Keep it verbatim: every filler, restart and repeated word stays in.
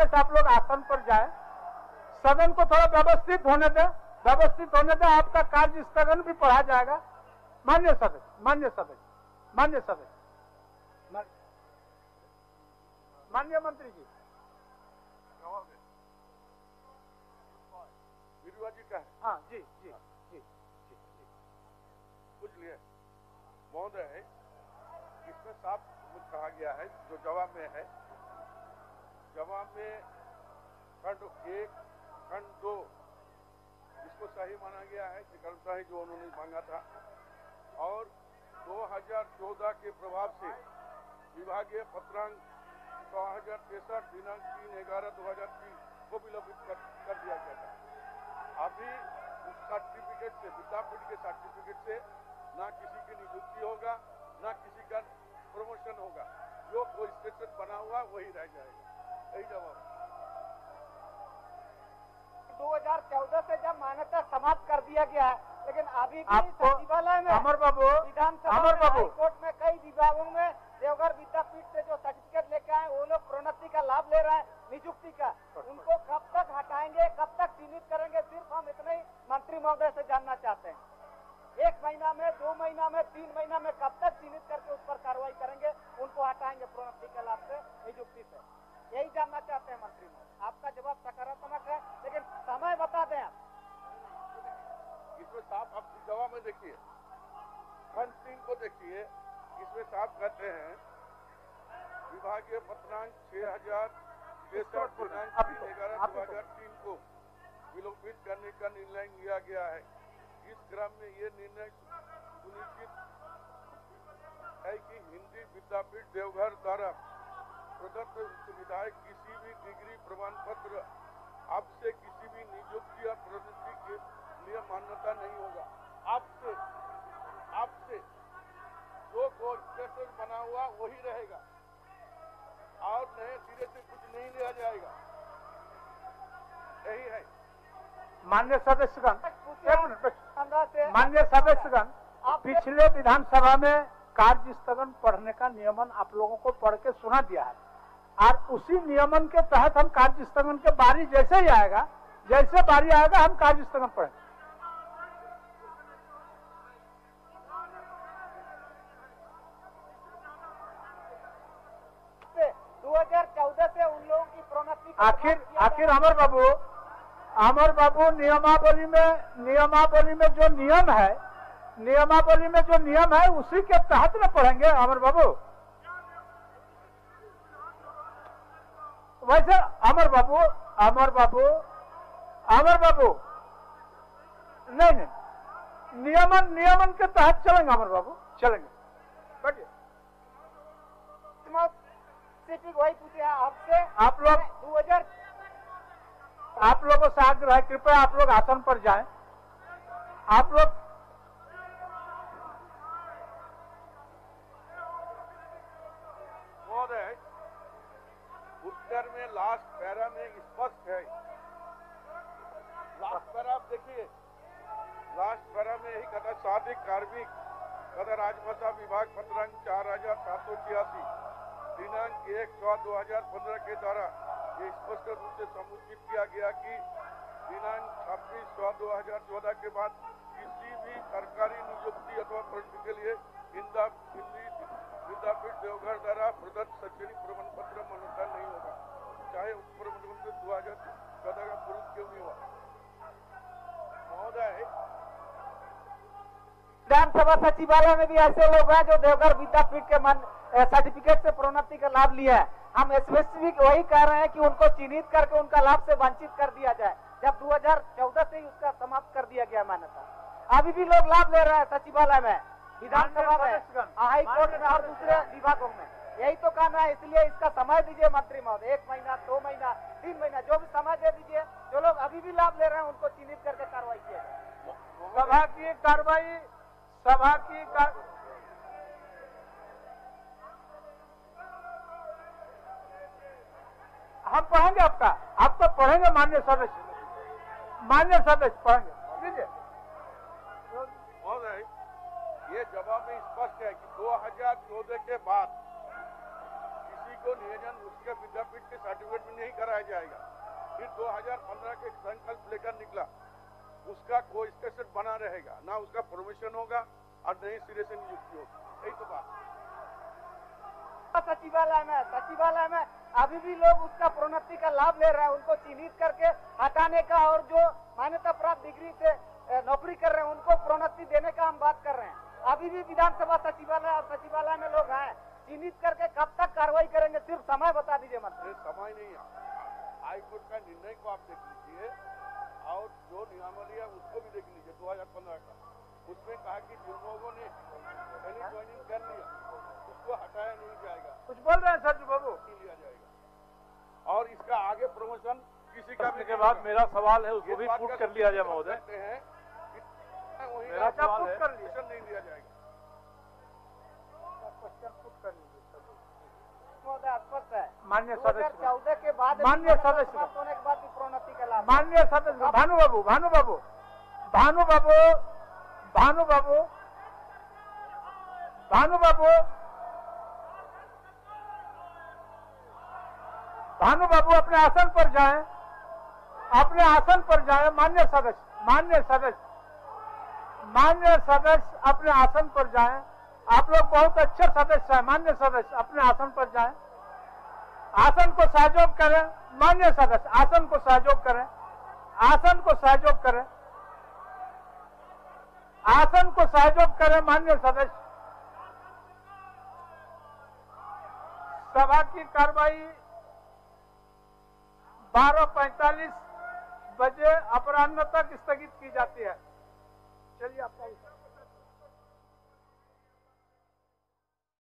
से आप लोग आसन पर जाए, सदन को थोड़ा व्यवस्थित होने दें, व्यवस्थित होने दें, आपका कार्य स्थगन भी पढ़ा जाएगा। मान्य सदस्य, मान्य सदस्य, मान्य सदस्य, माननीय मंत्री जी, वीरवा जी का है। हाँ जी जी जी जी कुछ लिए महोदय, इसमें साफ कुछ कहा गया है जो जवाब में है। जवाब में खंड एक, खंड दो इसको सही माना गया है कि कर्मचारी जो उन्होंने मांगा था, और दो हज़ार चौदह के प्रभाव से विभागीय पत्रांक छह हजार तिरसठ दिनांक तीन ग्यारह दो हजार तीन को विलोपित कर, कर दिया गया था। अभी उस सर्टिफिकेट से, विद्यापीठ के सर्टिफिकेट से ना किसी की नियुक्ति होगा, ना किसी का प्रमोशन होगा। जो कोई स्टेटस बना हुआ वही रह जाएगा। यही जवाब। दो हज़ार चौदह से जब मान्यता समाप्त कर दिया गया है, लेकिन अभी भी आपको सचिवालय में, अमर बाबू, विधानसभा अमर में, बाबू, हाईकोर्ट में कई विभागों में देवघर विद्यापीठ से जो सर्टिफिकेट लेके आए वो लोग प्रोन्नति का लाभ ले रहे हैं, नियुक्ति का। उनको कब तक हटाएंगे, कब तक चिन्हित करेंगे, सिर्फ हम इतना ही मंत्री महोदय से जानना चाहते हैं। एक महीना में, दो महीना में, तीन महीना में कब तक चिन्हित करके उस पर कार्रवाई करेंगे, उनको हटाएंगे प्रोन्नति के लाभ से, नियुक्ति से? यही जानना चाहते हैं मंत्री महोदय। आपका जवाब सकारात्मक है, लेकिन समय बता दें आप। इसमें साफ आप जवाब में देखिए, खंड तीन को देखिए, इसमें साफ कहते हैं विभागीय पत्रांक छह हजार तिरसठ दिनांक तीन ग्यारह दो हजार तीन को विलोपित करने का निर्णय लिया गया है। इस क्रम में ये निर्णय सुनिश्चित है कि हिंदी विद्यापीठ देवघर द्वारा प्रदत्त सुविधाएं किसी भी डिग्री प्रमाण पत्र अब से किसी भी नियुक्ति और प्रोन्नति के लिए मान्यता नहीं होगा। आपसे आपसे जो कोई स्टेटस बना हुआ वही रहेगा और नए सिरे से कुछ नहीं लिया जाएगा। यही है। मान्य सदस्यगण, मान्य सदस्यगण, पिछले विधानसभा में कार्य स्थगन पढ़ने का नियमन आप लोगों को पढ़ के सुना दिया है, और उसी नियमन के तहत हम कार्य स्थगन के बारी जैसे ही आएगा, जैसे बारी आएगा हम कार्य स्थगन पढ़ेंगे। दो हज़ार चौदह से उन लोगों की प्रोन्नति आखिर आखिर अमर बाबू, अमर बाबू नियमावली में नियमावली में जो नियम है, नियमावली में जो नियम है उसी के तहत में पढ़ेंगे अमर बाबू। वैसे अमर बाबू, अमर बाबू, अमर बाबू, नहीं नहीं, नियमन नियमन के तहत चलेंगे अमर बाबू, चलेंगे। बैठिए। वही पूछे आपसे, आप लोग दो हज़ार आप लोगों से आग्रह है, कृपया आप लोग आसन पर जाएं। आप लोग महोदय, उत्तर में लास्ट पैरा में स्पष्ट है। लास्ट पैरा आप देखिए, लास्ट पैरा में यही कहता, शादी कार्मिक कदर राजभाषा विभाग पत्रांक चार हजार सात सौ छियासी दिनांक एक छह दो हजार पंद्रह के द्वारा ये स्पष्ट रूप से समुचित किया गया कि दिनांक छब्बीस छह दो हजार चौदह के बाद किसी भी सरकारी नियुक्ति अथवा प्रश्न के लिए हिंदी विद्यापीठ देवघर द्वारा प्रदत्त शैक्षणिक प्रमाण पत्र मान्यता नहीं होगा, चाहे उस प्रमाण पत्र दो हजार चौदह का पूर्व क्यों नहीं हुआ। महोदय, विधानसभा सचिवालय में भी ऐसे लोग हैं जो देवघर विद्यापीठ के मन सर्टिफिकेट से प्रोन्नति का लाभ लिया है। हम स्पेसिफिक वही कह रहे हैं कि उनको चिन्हित करके उनका लाभ से वंचित कर दिया जाए, जब दो हज़ार चौदह से ही उसका समाप्त कर दिया गया मान्यता। अभी भी लोग लाभ ले रहे हैं सचिवालय में, विधानसभा में, हाई कोर्ट में और दूसरे विभागों में। यही तो कहना है, इसलिए इसका समय दीजिए मंत्री महोदय, एक महीना, दो महीना, तीन महीना, जो भी समय दे दीजिए। जो लोग अभी भी लाभ ले रहे हैं उनको चिन्हित करके कार्रवाई किया जाए। सभा की कार्रवाई, सभा की कार... हम पढ़ेंगे आपका, आप तो पढ़ेंगे मान्य सदस्य, मान्य सदस्य पढ़ेंगे। लीजिए। महोदय, ये जवाब में स्पष्ट है कि दो हज़ार चौदह के बाद किसी जो नियोजन उसके विद्यापीठ के सर्टिफिकेट में नहीं कराया जाएगा। फिर दो हज़ार पंद्रह के संकल्प लेकर निकला, उसका कोई स्टेटस बना रहेगा, ना उसका प्रमोशन होगा और नई सिरे से नियुक्ति होगी। यही तो बात। सचिवालय में सचिवालय में अभी भी लोग उसका प्रोन्नति का लाभ ले रहे हैं। उनको चिन्हित करके हटाने का और जो मान्यता प्राप्त डिग्री से नौकरी कर रहे हैं उनको प्रोन्नति देने का हम बात कर रहे हैं। अभी भी विधानसभा सचिवालय और सचिवालय में लोग हैं, चिन्हित करके कब तक कार्रवाई करेंगे, सिर्फ समय बता दीजिए। मंत्री समय नहीं है, हाईकोर्ट का निर्णय को आप देख लीजिए और जो नियमावली है उसको भी देख लीजिए। दो हजार पंद्रह का उसमें कहा कि जिन लोगों ने ज्वाइनिंग कर लिया उसको हटाया नहीं जाएगा। कुछ बोल रहे हैं सर बाबू? नहीं लिया जाएगा और इसका आगे प्रमोशन किसी का भी के बाद मेरा सवाल है उसको भी पूछ कर लिया जाए महोदय। मेरा सवाल है क्वेश्चन नहीं लिया जाएगा। क्वेश्चन पुट कर लीजिए स्पष्ट है। मान्य सदस्य चौदह के बाद मान्य सदस्य होने के बाद प्रोन्नति का लाभ। मान्य सदस्य भानु बाबू भानु बाबू भानु बाबू भानु बाबू भानु बाबू भानु बाबू अपने आसन पर जाएं, अपने आसन पर जाएं। मान्य सदस्य मान्य सदस्य मान्य सदस्य अपने आसन पर जाएं। आप लोग बहुत अच्छे सदस्य हैं। मान्य सदस्य अपने आसन पर जाएं, आसन को सहयोग करें। मान्य सदस्य आसन को सहयोग करें, आसन को सहयोग करें, आसन को सहयोग करें। मान्य सदस्य सभा की कार्रवाई बारह पैंतालीस बजे अपराह्न तक स्थगित की जाती है। चलिए आप